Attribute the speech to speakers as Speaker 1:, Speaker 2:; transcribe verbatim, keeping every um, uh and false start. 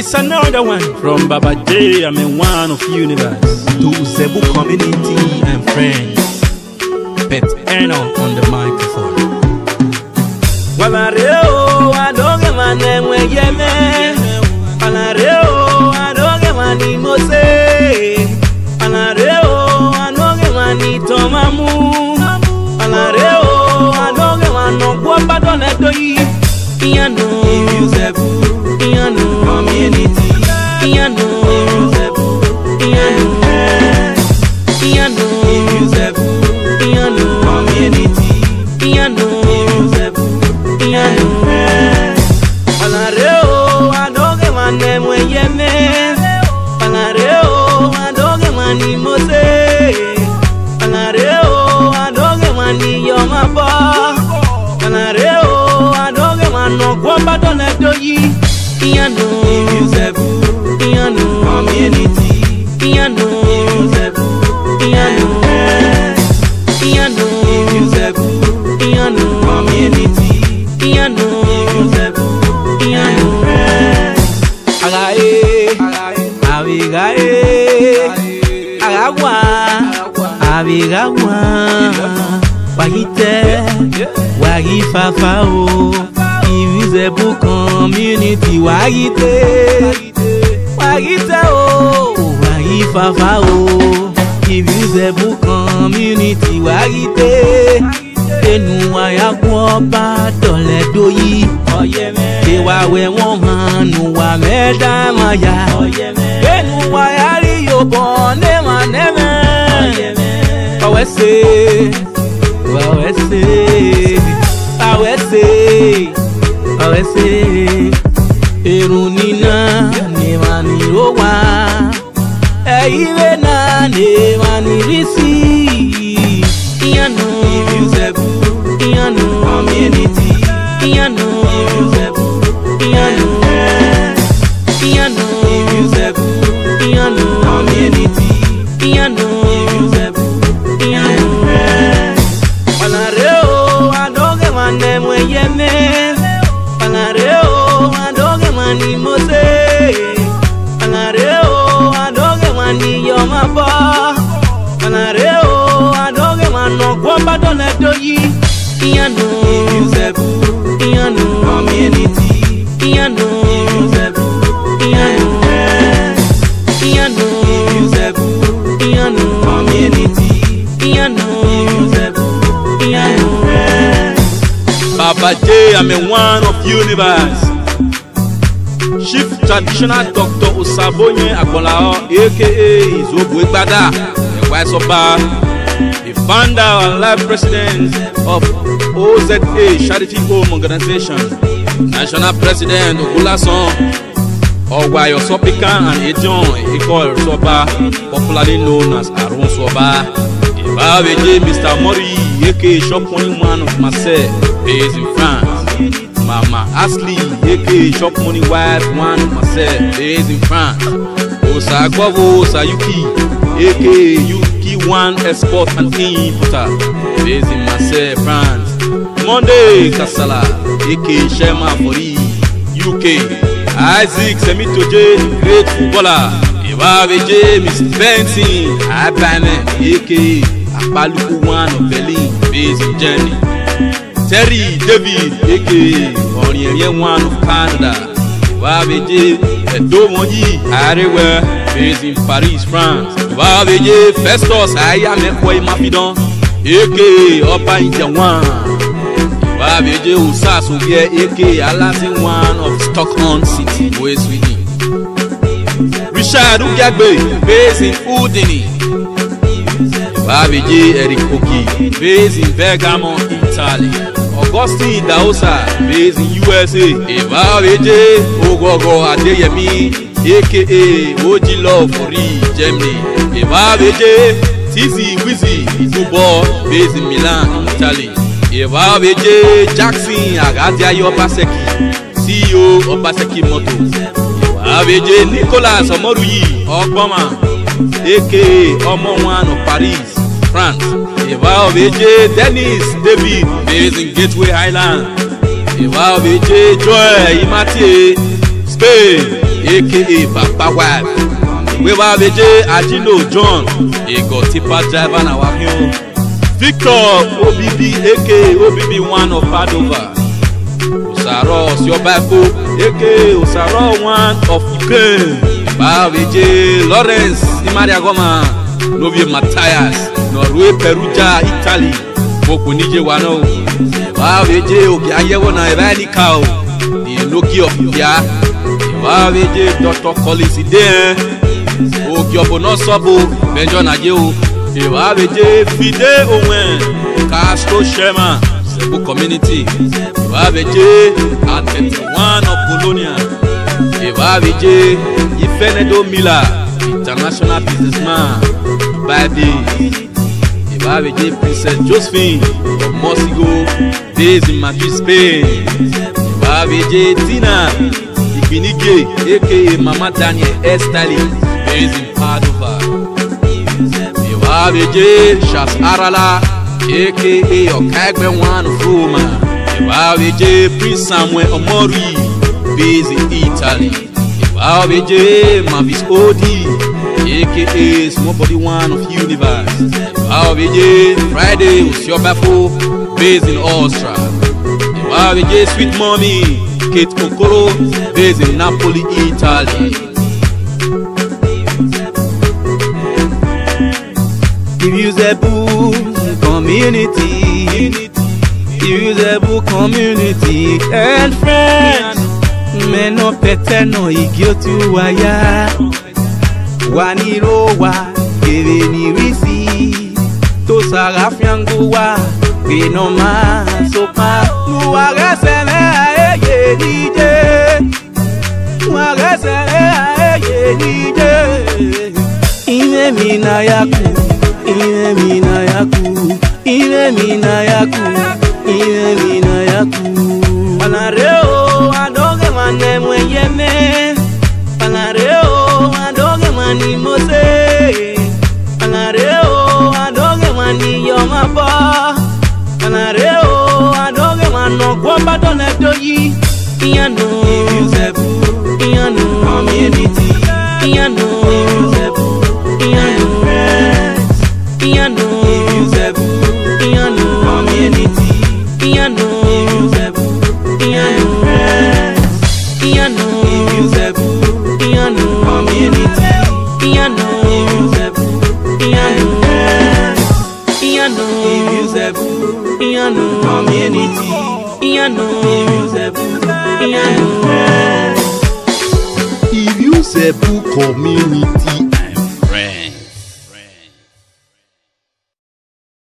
Speaker 1: It's another one from Baba J. I'm in one of universe. To Zebu community and friends. Bet Eno on the microphone. Walareo, I don't get my name when you me. Walareo, I don't get my name Mose. Walareo, I don't get my name Tomamu. Walareo, I don't get my no guapa don't let you. Iano, Zebu. Iano, community. Iano, Zebu. Iano, Iano, Zebu. Iano, community. Iano, Zebu. Iano, Palareo, I don't get my name when you me. Palareo, I don't get my name Mose. Palareo, I don't get my name Yomapa. Palareo, I don't get my no guapa don't let you. Iano, Zebu, Iano, community, Iano, Zebu, Iano, Iano, Zebu, Iano, community, Iano, Zebu, Iano. Agae, abigae, agagua, abigawa, wagite, wagifafao. Zebu community wagite wagite oh wagifafa oh Zebu community wagite enu waya gwoba dole doyi oyeme wa we won hanu wa meda maya oyeme enu waya ri yobo ne ma neme oyeme awese awese awese awese erunina ne mani rowa eire na ne mani risi Iano Zebu Iano community Iano Zebu Iano Iano Zebu Iano community Iano Zebu Iano Palareo adoge mane mweyeme Palareo, I don't get money, Mose. Palareo, I don't get money, your mapa. Palareo, I don't get money, no guapa don't let you. Iano, Zebu, Iano, community, Iano, Zebu, Iano, Iano, Zebu, Iano, community, Iano, Zebu, Iano. Baba J, I'm in one of universe. Chief Traditional Doctor Osabonye Agbonlao, aka Izobu Igbada, Ekwasoba, the founder and life president of O Z A Charity Home Organization, National President Ogulason, Ogwayo Sopikan and Ejon Ikol Soba, popularly known as Arun Soba, Baba J, Mister Mori, aka Shop twenty-one of Marseille, based in France. Mama Ashley, aka Shop Money Wife one of Marseille, based in France. Osa Gwavo Sayuki, aka Yuki One Export and Importer, based in Marseille, France. Monday Kasala, aka Shema Mori, U K. Isaac Semitoje, great footballer. Baba J, Mister Benson, Abane, aka Apaluku One of Berlin, based in Germany. Terry David, aka Oriental One of Canada. Baba J, Edomonyi, Arewa, based in Paris, France. Baba J, Festus, Ayamekwe Mapidon, aka Opa Injawan. Baba J, Usasoge, aka Alasin One of Stockholm City, West Sweden. Richard Ugyagbe, based in Udine. Baba J, Eric Oki, based in Bergamo, Italy. Augustine Daosa, based in U S A. Baba J, Ogogo Adeyemi, aka O G Love for Germany. Baba J, Tizi Wizzy, Zubo, based in Milan, Italy. Baba J, Jackson Agadia Obaseki, C E O Obaseki Motors. Baba J, Nicolas Omoruyi Ogboma, aka Omo One of Paris, France. Baba J, Dennis David, based in Gateway Island. Baba J, Joy Imati, Spain,
Speaker 2: aka Papa Wife. We were veje Ajino John, a got tipper driver na wahio. Victor O B B aka O B B one of Padova. Osaro Osiobako aka Osaro one of Ukraine. Baveje Lawrence Imariagoma, Novie Matthias, Norway Perugia Italy. Boku nije wano. Baveje Ogiayewo na Iranikao, the Noki of India. Baveje Doctor Collins Ide, Ogiobono Sobo, Benjo Najeo. Baveje Fide Owen, Castro Shema, Cebu Community. Baveje One of Bologna. Baveje Ifenedo Miller, international businessman. Baby. Baveje Princess Josephine of Mosigo, based in Madrid, Spain. Baveje Tina Ibinige, aka Mama Daniel Estali, based in Padova. Baveje Shas Arala, aka Okagbe one of Roma. Baveje Prince Samuel Omori, based in Italy. Baveje Mavis Odi, aka Small Body One of Universe. Baveje Friday Osiobafo, based in Austria. Baveje Sweet Mommy Kate Okoro, based in Napoli, Italy. If you say boo community, if you say boo community and friends, men no pete no igiotu waya. Wanirowa, give ni risi. To sarafianguwa, we no ma sopa. Muaga sene aye nije, muaga sene aye nije. Ime mina yaku, ime mina yaku, ime mina yaku, ime mina yaku. Panareo adoge mane mwenyeme, panareo adoge mani mose, panareo adoge mani yomapa, panareo adoge mano kwamba done doyi. Iyano Yusebu, iyano community, iyano Yusebu, iyano iyano Yusebu, iyano community, iyano Yusebu, iyano iyano Yusebu, iyano community, iyano Yusebu, iyano iyano Yusebu, iyano community, iyano Yusebu, iyano Yusebu community.